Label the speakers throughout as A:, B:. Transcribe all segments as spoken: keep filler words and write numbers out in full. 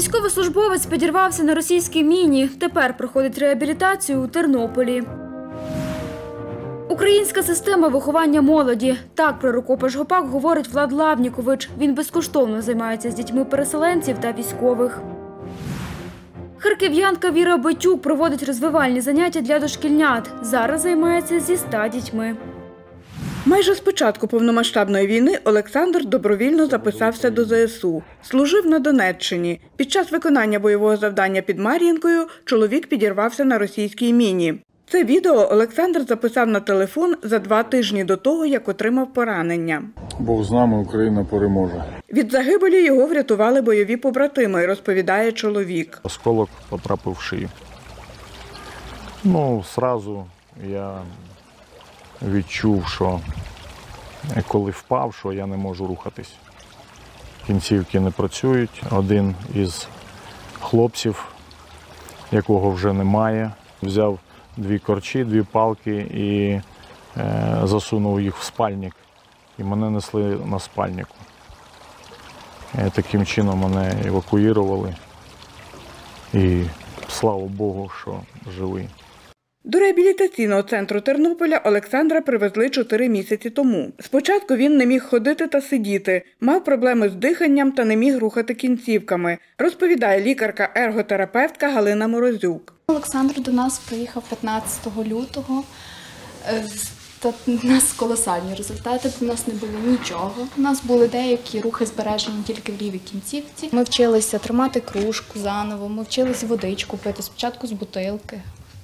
A: Військовослужбовець підірвався на російській міні. Тепер проходить реабілітацію у Тернополі. Українська система виховання молоді. Так про рукопаш ГОПАК говорить Влад Лавнікович. Він безкоштовно займається з дітьми переселенців та військових. Харків'янка Віра Батюк проводить розвивальні заняття для дошкільнят. Зараз займається зі ста дітьми. Майже з початку повномасштабної війни Олександр добровільно записався до зе ес у. Служив на Донеччині. Під час виконання бойового завдання під Мар'їнкою чоловік підірвався на російській міні. Це відео Олександр записав на телефон за два тижні до того, як отримав поранення.
B: Бог з нами, Україна переможе.
A: Від загибелі його врятували бойові побратими, розповідає чоловік.
B: Осколок потрапив в шию. Ну, одразу я відчув, що коли впав, що я не можу рухатись. Кінцівки не працюють. Один із хлопців, якого вже немає, взяв дві корчі, дві палки і е, засунув їх в спальник. І мене несли на спальнику. І таким чином мене евакуювали. І слава Богу, що живий.
A: До реабілітаційного центру Тернополя Олександра привезли чотири місяці тому. Спочатку він не міг ходити та сидіти, мав проблеми з диханням та не міг рухати кінцівками, розповідає лікарка-ерготерапевтка Галина Морозюк.
C: Олександр до нас приїхав п'ятнадцятого лютого. Та у нас колосальні результати, у нас не було нічого. У нас були деякі рухи збережені тільки в лівій кінцівці. Ми вчилися тримати кружку заново, ми вчилися водичку пити, спочатку з бутилки.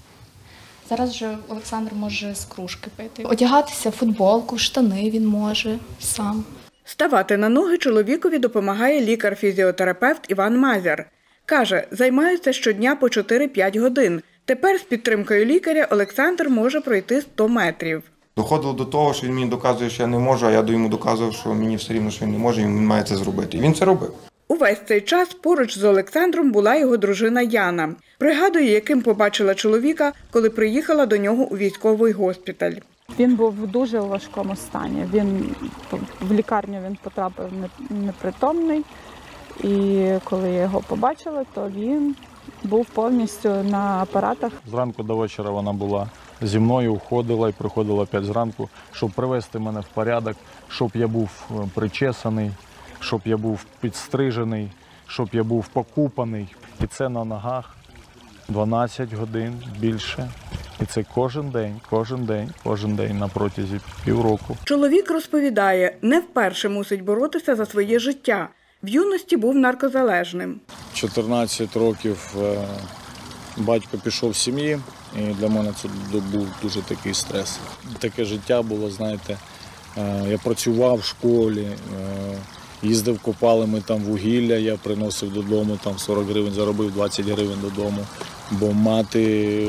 C: Зараз вже Олександр може з кружки пити. Одягатися в футболку, штани він може сам.
A: Ставати на ноги чоловікові допомагає лікар-фізіотерапевт Іван Мазяр. Каже, займаються щодня по чотири-п'ять годин. Тепер з підтримкою лікаря Олександр може пройти сто метрів.
D: Доходило до того, що він мені доказує, що я не можу, а я йому доказував, що мені все рівно, що він не може, і він має це зробити. І він це робив.
A: Увесь цей час поруч з Олександром була його дружина Яна. Пригадує, яким побачила чоловіка, коли приїхала до нього у військовий госпіталь.
E: Він був в дуже важкому стані. Він, в лікарню він потрапив непритомний. І коли я його побачила, то він був повністю на апаратах.
B: Зранку до вечора вона була зі мною, уходила і приходила опять зранку, щоб привести мене в порядок, щоб я був причесаний, щоб я був підстрижений, щоб я був покупаний. І це на ногах дванадцять годин більше. І це кожен день, кожен день, кожен день на протязі півроку.
A: Чоловік розповідає, не вперше мусить боротися за своє життя. В юності був наркозалежним.
B: чотирнадцять років батько пішов з сім'ї, і для мене це був дуже такий стрес. Таке життя було, знаєте, я працював в школі, їздив, копали ми там вугілля, я приносив додому, там сорок гривень заробив, двадцять гривень додому, бо мати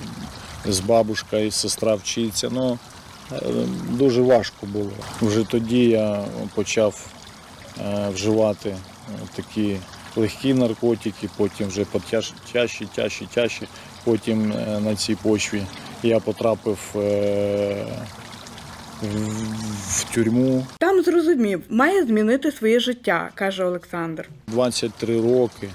B: з бабушка і сестра вчиться. Ну, дуже важко було. Вже тоді я почав вживати такі легкі наркотики, потім вже тяжчі, тяжчі, тяжчі. Потім на цій почві я потрапив в тюрму.
A: Там зрозумів, має змінити своє життя, каже Олександр.
B: двадцять три роки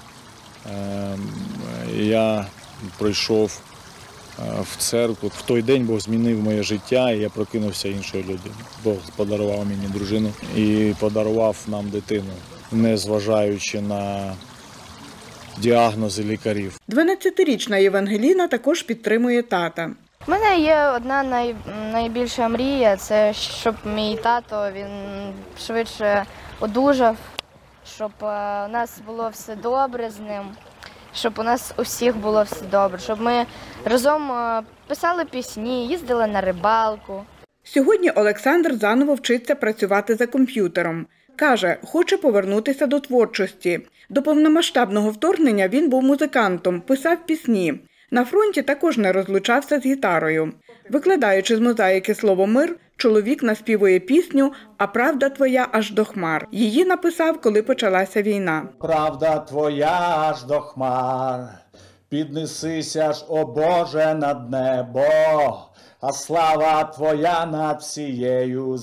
B: я прийшов в церкву. В той день Бог змінив моє життя, і я прокинувся іншою людиною. Бог подарував мені дружину і подарував нам дитину, не зважаючи на діагнози лікарів.
A: дванадцятирічна Євангеліна також підтримує тата.
F: У мене є одна най... найбільша мрія, це щоб мій тато він швидше одужав, щоб у нас було все добре з ним, щоб у нас у всіх було все добре, щоб ми разом писали пісні, їздили на рибалку.
A: Сьогодні Олександр заново вчиться працювати за комп'ютером. Каже, хоче повернутися до творчості. До повномасштабного вторгнення він був музикантом, писав пісні. На фронті також не розлучався з гітарою. Викладаючи з мозаїки слово «Мир», чоловік наспівує пісню «А правда твоя аж до хмар». Її написав, коли почалася війна.
G: Правда твоя аж до хмар, піднесися ж, о Боже, над небо, а слава твоя над всією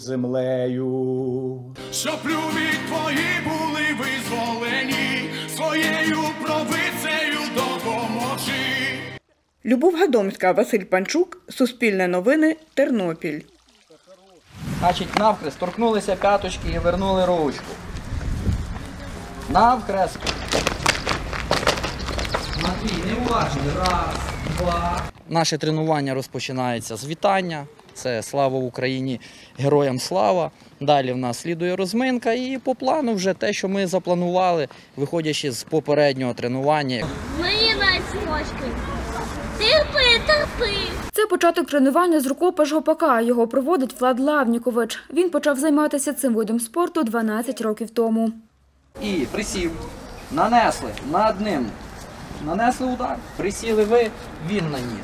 G: землею.
H: Щоб люди твої були визволені своєю
A: Любов Гадомська, Василь Панчук, Суспільне новини, Тернопіль.
H: Значить, навхрест торкнулися п'яточки і вернули ручку. Навхрест. Матвій, неуважно. Раз, два. Наше тренування розпочинається з вітання. Це «Слава Україні! Героям слава!». Далі в нас слідує розминка і по плану вже те, що ми запланували, виходячи з попереднього тренування.
I: Мої найсмачки. Терпи, терпи.
A: Це початок тренування з рукопаш гопака. Його проводить Влад Лавнікович. Він почав займатися цим видом спорту дванадцять років тому.
H: І присів, нанесли над ним, нанесли удар, присіли ви, він наніс.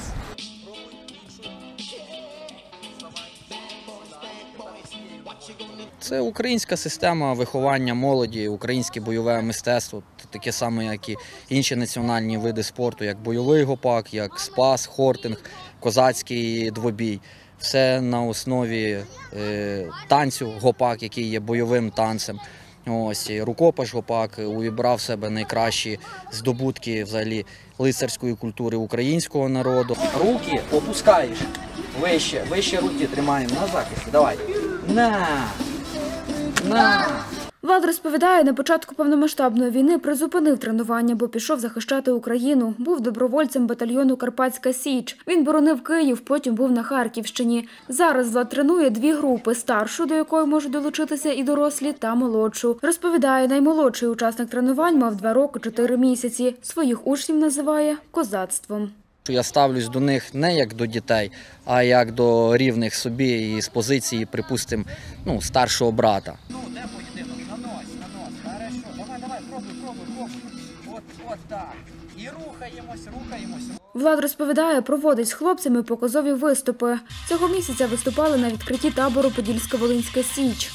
H: Це українська система виховання молоді, українське бойове мистецтво, таке саме, як і інші національні види спорту, як бойовий гопак, як спас, хортинг, козацький двобій. Все на основі е, танцю гопак, який є бойовим танцем. Ось, рукопаш гопак увібрав в себе найкращі здобутки взагалі лицарської культури українського народу. Руки опускаєш вище, вище руки тримаємо на захисті. Давай. На! На!
A: Влад розповідає, на початку повномасштабної війни призупинив тренування, бо пішов захищати Україну. Був добровольцем батальйону «Карпатська Січ». Він боронив Київ, потім був на Харківщині. Зараз Влад тренує дві групи – старшу, до якої можуть долучитися і дорослі, та молодшу. Розповідає, наймолодший учасник тренувань мав два роки чотири місяці. Своїх учнів називає козацтвом.
H: Я ставлюсь до них не як до дітей, а як до рівних собі і з позиції, припустимо, ну, старшого брата. Ну, де поєдинок? Нанось, нанось. Хорошо. Давай, давай, пробуй, пробуй, пробуй. От, от так. І рухаємось, рухаємось.
A: Влад розповідає, проводить з хлопцями показові виступи. Цього місяця виступали на відкритті табору «Подільсько-Волинська Січ».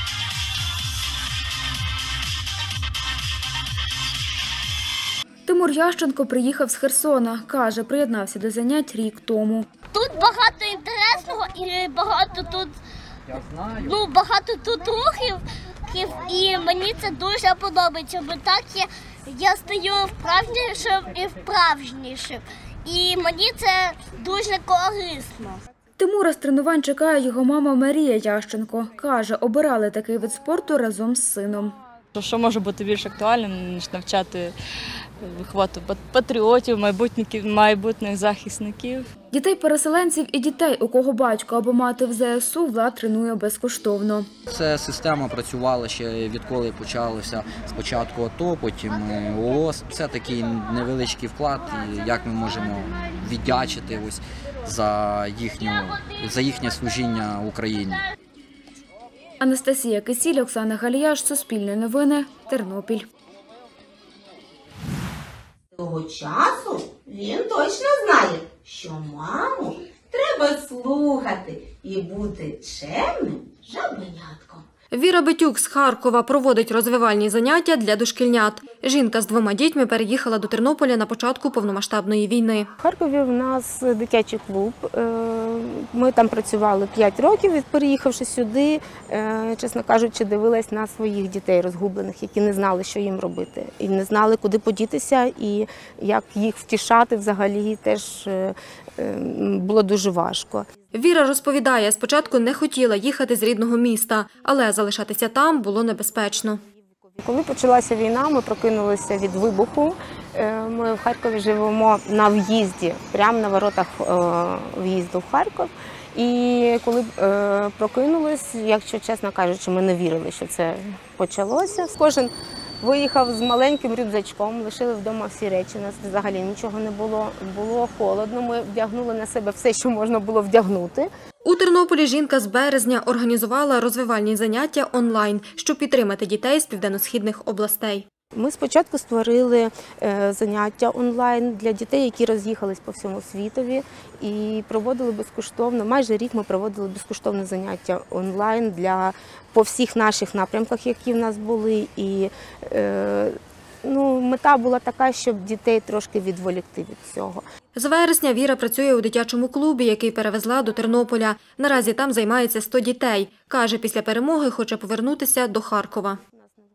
A: Тимур Ященко приїхав з Херсона. Каже, приєднався до занять рік тому.
I: Тут багато інтересного і багато тут,
H: Я знаю.
I: ну, багато тут рухів, і мені це дуже подобається, бо так я, я стаю вправнішим і вправжнішим. І мені це дуже корисно.
A: Тимура з тренувань чекає його мама Марія Ященко. Каже, обирали такий вид спорту разом з сином.
J: Що може бути більш актуальним, ніж навчати виховати патріотів, майбутніх, майбутніх захисників.
A: Дітей-переселенців і дітей, у кого батько або мати в зе ес у, Влад тренує безкоштовно.
H: Ця система працювала ще відколи почалося спочатку АТО, потім о о ес. Це такий невеличкий вклад, як ми можемо віддячити ось за, їхню, за їхнє служіння Україні.
A: Анастасія Кисіль, Оксана Галіяш, Суспільне новини, Тернопіль.
K: Того часу він точно знає, що маму треба слухати і бути чемним жабенятком.
L: Віра Бетюк з Харкова проводить розвивальні заняття для дошкільнят. Жінка з двома дітьми переїхала до Тернополя на початку повномасштабної війни.
M: В Харкові в нас дитячий клуб. Ми там працювали п'ять років, переїхавши сюди, чесно кажучи, дивилась на своїх дітей розгублених, які не знали, що їм робити. І не знали, куди подітися, і як їх втішати взагалі теж було дуже важко.
L: Віра розповідає, спочатку не хотіла їхати з рідного міста, але залишатися там було небезпечно.
M: Коли почалася війна, ми прокинулися від вибуху. Ми в Харкові живемо на в'їзді, прямо на воротах в'їзду в Харків. І коли прокинулись, якщо чесно кажучи, ми не вірили, що це почалося. Кожен виїхав з маленьким рюкзачком, лишили вдома всі речі, у нас взагалі нічого не було, було холодно, ми вдягнули на себе все, що можна було вдягнути.
L: У Тернополі жінка з березня організувала розвивальні заняття онлайн, щоб підтримати дітей з південно-східних областей.
M: Ми спочатку створили заняття онлайн для дітей, які роз'їхались по всьому світові, і проводили безкоштовно, майже рік ми проводили безкоштовне заняття онлайн для, по всіх наших напрямках, які в нас були. І е, ну, мета була така, щоб дітей трошки відволікти від цього.
L: З вересня Віра працює у дитячому клубі, який перевезла до Тернополя. Наразі там займається сто дітей. Каже, після перемоги хоче повернутися до Харкова.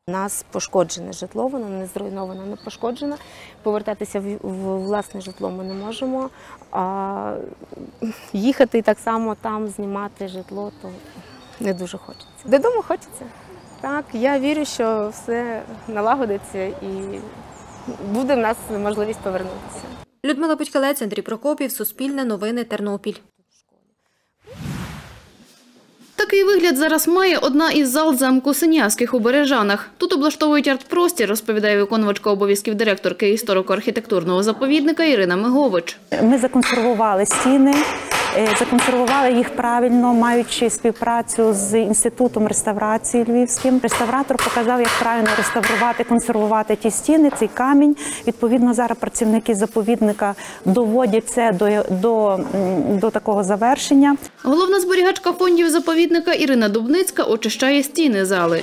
M: У нас пошкоджене житло, воно не зруйновано, не пошкоджено. Повертатися в, в власне житло ми не можемо, а їхати так само там, знімати житло, то не дуже хочеться. Додому хочеться. Так, я вірю, що все налагодиться і буде в нас можливість повернутися.
L: Людмила Будькалець, Андрій Прокопів, Суспільне новини, Тернопіль.
N: Такий вигляд зараз має одна із зал замку Синявських у Бережанах. Тут облаштовують арт-простір, розповідає виконувачка обов'язків директорки історико-архітектурного заповідника Ірина Мигович.
O: Ми законсервували стіни, законсервували їх правильно, маючи співпрацю з Інститутом реставрації Львівським. Реставратор показав, як правильно реставрувати, консервувати ті стіни, цей камінь. Відповідно, зараз працівники заповідника доводять це до, до, до такого завершення.
N: Головна зберігачка фондів заповідника Ірина Дубницька очищає стіни зали.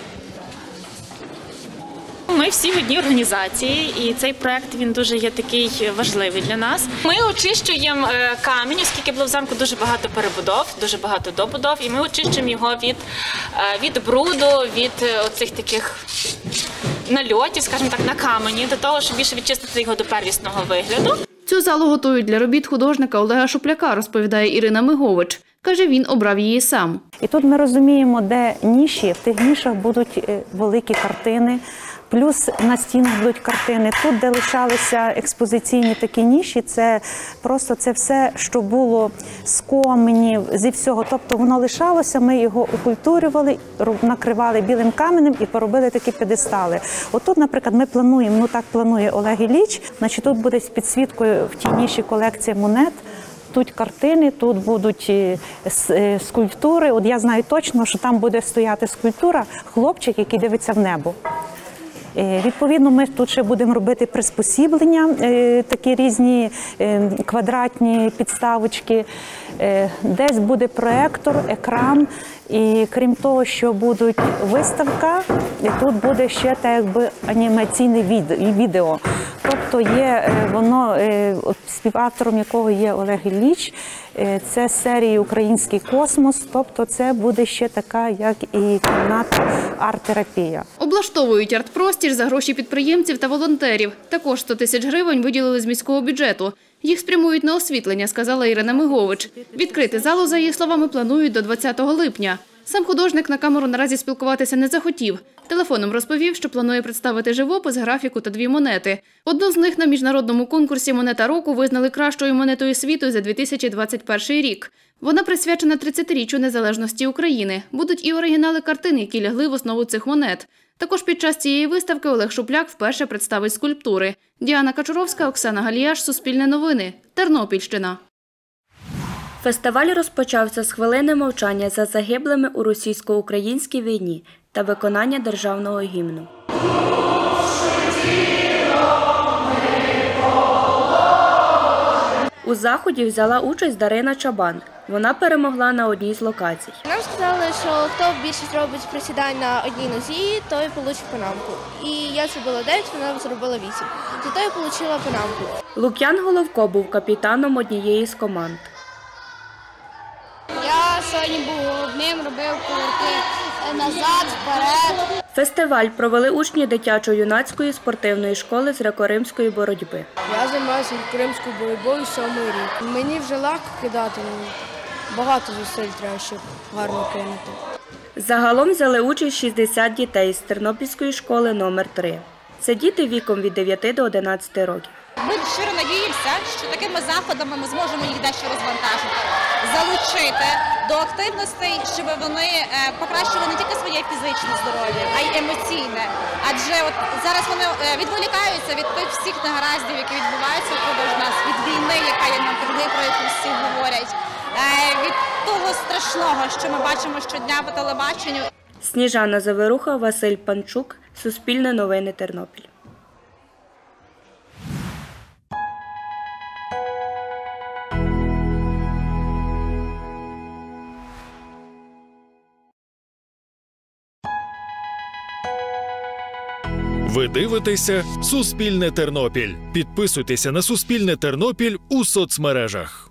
P: Ми всі в одній організації, і цей проект він дуже є такий важливий для нас. Ми очищуємо камінь, оскільки було в замку дуже багато перебудов, дуже багато добудов, і ми очищуємо його від, від бруду, від оцих таких нальотів, скажімо так, на камені, до того, щоб більше відчистити його до первісного вигляду.
N: Цю залу готують для робіт художника Олега Шупляка, розповідає Ірина Мигович. Каже, він обрав її сам.
O: І тут ми розуміємо, де ніші, в тих нішах будуть великі картини, плюс на стінах будуть картини. Тут, де лишалися експозиційні такі ніші, це просто це все, що було з каменів, зі всього. Тобто воно лишалося, ми його окультурювали, накривали білим каменем і поробили такі п'єдестали. Отут, наприклад, ми плануємо, ну так планує Олег Ілліч, значить тут буде з підсвіткою в тій ніші колекція монет. Тут картини, тут будуть скульптури. От я знаю точно, що там буде стояти скульптура, хлопчик, який дивиться в небо. Відповідно, ми тут ще будемо робити приспосіблення, такі різні квадратні підставочки. Десь буде проектор, екран. І крім того, що будуть виставка, і тут буде ще так якби анімаційне відео. Тобто є воно, співавтором якого є Олег Ілліч, це серії «Український космос», тобто це буде ще така, як і кімната арт-терапія.
N: Облаштовують арт-простір за гроші підприємців та волонтерів. Також сто тисяч гривень виділили з міського бюджету. Їх спрямують на освітлення, сказала Ірина Мигович. Відкрити залу, за її словами, планують до двадцятого липня. Сам художник на камеру наразі спілкуватися не захотів. Телефоном розповів, що планує представити живопис, графіку та дві монети. Одну з них на міжнародному конкурсі «Монета року» визнали кращою монетою світу за дві тисячі двадцять перший рік. Вона присвячена тридцятиріччю незалежності України. Будуть і оригінали картин, які лягли в основу цих монет. Також під час цієї виставки Олег Шупляк вперше представить скульптури. Діана Качуровська, Оксана Галіяш, Суспільне новини, Тернопільщина.
Q: Фестиваль розпочався з хвилини мовчання за загиблими у російсько-українській війні та виконання державного гімну. У заході взяла участь Дарина Чабан. Вона перемогла на одній з локацій.
R: Нам сказали, що хто більше зробить присідань на одній нозі, той отримає панамку. І я зробила дев'ять, вона зробила вісім. Зато я отримала панамку.
Q: Лук'ян Головко був капітаном однієї з команд.
S: Я сьогодні був головним, робив повороти назад, вперед.
Q: Фестиваль провели учні дитячо-юнацької спортивної школи з греко-римської боротьби.
T: Я займаюся греко-римською боротьбою сьомий рік. Мені вже легко кидати, багато зусиль треба, щоб гарно кинути.
Q: Загалом взяли участь шістдесят дітей з Тернопільської школи номер три. Це діти віком від дев'яти до одинадцяти років.
U: Ми щиро надіємося, що такими заходами ми зможемо їх дещо розвантажити, залучити до активностей, щоб вони покращували не тільки своє фізичне здоров'я, а й емоційне. Адже от зараз вони відволікаються від тих всіх негараздів, які відбуваються впродовж нас, від війни, яка є на круги, про яку всі говорять, від того страшного, що ми бачимо щодня по телебаченню.
Q: Сніжана Заверуха, Василь Панчук, Суспільне новини, Тернопіль.
V: Ви дивитеся «Суспільне Тернопіль». Підписуйтеся на «Суспільне Тернопіль» у соцмережах.